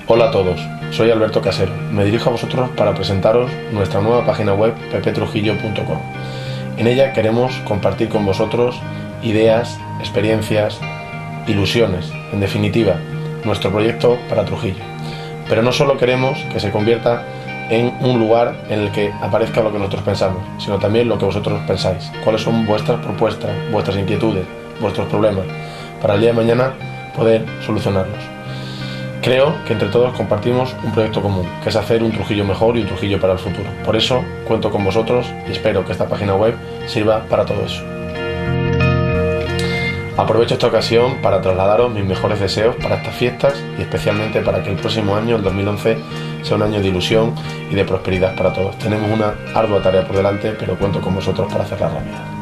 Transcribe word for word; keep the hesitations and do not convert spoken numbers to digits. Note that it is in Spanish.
Hola a todos, soy Alberto Casero. Me dirijo a vosotros para presentaros nuestra nueva página web pepe trujillo punto com. En ella queremos compartir con vosotros ideas, experiencias, ilusiones, en definitiva, nuestro proyecto para Trujillo. Pero no solo queremos que se convierta en un lugar en el que aparezca lo que nosotros pensamos, sino también lo que vosotros pensáis. Cuáles son vuestras propuestas, vuestras inquietudes, vuestros problemas, para el día de mañana poder solucionarlos. Creo que entre todos compartimos un proyecto común, que es hacer un Trujillo mejor y un Trujillo para el futuro. Por eso cuento con vosotros y espero que esta página web sirva para todo eso. Aprovecho esta ocasión para trasladaros mis mejores deseos para estas fiestas y especialmente para que el próximo año, el dos mil once, sea un año de ilusión y de prosperidad para todos. Tenemos una ardua tarea por delante, pero cuento con vosotros para hacerla rápida.